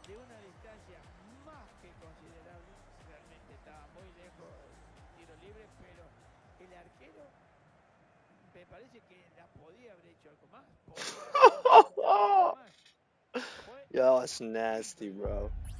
de una distancia más que considerable. Realmente estaba muy lejos el tiro libre, pero el arquero me parece que la podía haber hecho algo más. Podía haber intentado algo más. Fue Yo, it's nasty, bro.